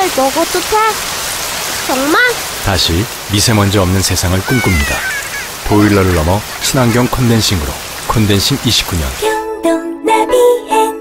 먹어도 돼? 정말? 다시 미세먼지 없는 세상을 꿈꿉니다. 보일러를 넘어 친환경 컨덴싱으로 컨덴싱 29년. 경동 나비엔